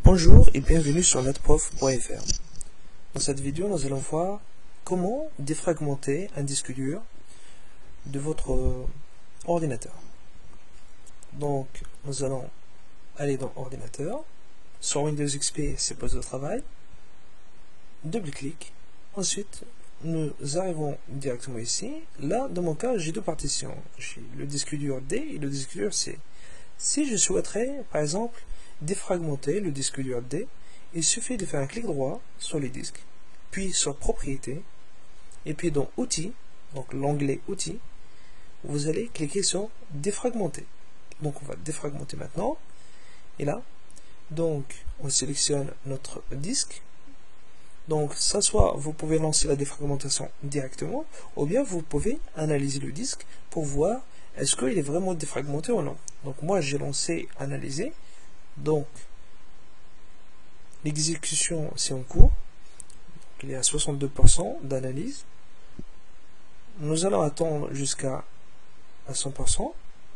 Bonjour et bienvenue sur notprof.fr. Dans cette vidéo, nous allons voir comment défragmenter un disque dur de votre ordinateur. Donc, nous allons aller dans Ordinateur. Sur Windows XP, c'est poste de travail. Double-clic. Ensuite, nous arrivons directement ici. Là, dans mon cas, j'ai deux partitions. J'ai le disque dur D et le disque dur C. Si je souhaiterais, par exemple, défragmenter le disque dur D, il suffit de faire un clic droit sur les disques, puis sur Propriétés, et puis dans Outils, donc l'onglet Outils, vous allez cliquer sur Défragmenter. Donc on va défragmenter maintenant, et là, donc on sélectionne notre disque. Donc ça, soit vous pouvez lancer la défragmentation directement, ou bien vous pouvez analyser le disque pour voir est-ce qu'il est vraiment défragmenté ou non. Donc moi j'ai lancé analyser. Donc, l'exécution, c'est en cours. Il est à 62% d'analyse. Nous allons attendre jusqu'à 100%.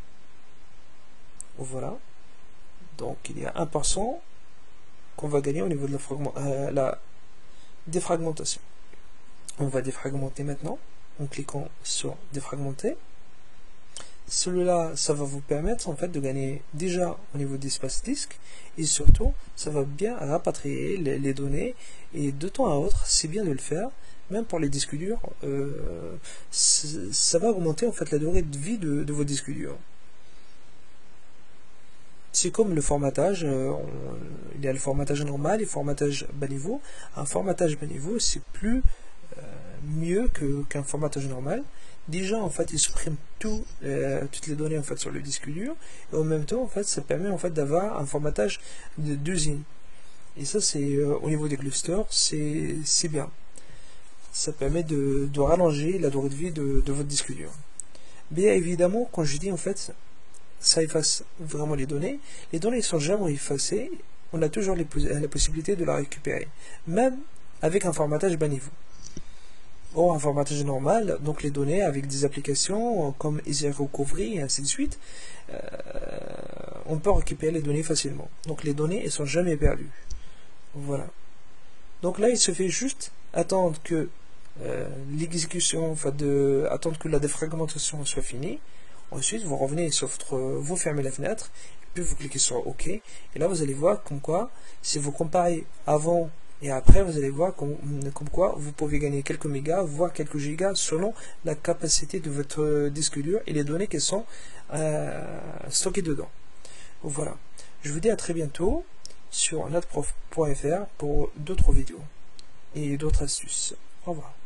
Voilà. Donc, il y a 1% qu'on va gagner au niveau de la défragmentation. On va défragmenter maintenant en cliquant sur défragmenter. Celui-là, ça va vous permettre en fait de gagner déjà au niveau d'espace disque, et surtout ça va bien rapatrier les données, et de temps à autre c'est bien de le faire, même pour les disques durs. Ça va augmenter en fait la durée de vie de vos disques durs. C'est comme le formatage, il y a le formatage normal et le formatage bas niveau. Un formatage bas niveau, c'est plus mieux qu'un formatage normal. Déjà en fait il supprime toutes les données en fait sur le disque dur, et en même temps en fait ça permet en fait d'avoir un formatage d'usine, et ça c'est au niveau des clusters c'est bien, ça permet de rallonger la durée de vie de votre disque dur. Bien évidemment, quand je dis en fait ça efface vraiment les données sont jamais effacées, on a toujours la possibilité de la récupérer même avec un formatage bas niveau. Or, un formatage normal, donc les données avec des applications comme Easy Recovery et ainsi de suite, on peut récupérer les données facilement. Donc les données ne sont jamais perdues. Voilà. Donc là, il se fait juste attendre que l'exécution, attendre que la défragmentation soit finie. Ensuite, vous revenez sur vous fermez la fenêtre, puis vous cliquez sur OK. Et là, vous allez voir comme quoi, si vous comparez avant et après, vous allez voir comme quoi vous pouvez gagner quelques mégas, voire quelques gigas, selon la capacité de votre disque dur et les données qui sont stockées dedans. Voilà. Je vous dis à très bientôt sur notprof.fr pour d'autres vidéos et d'autres astuces. Au revoir.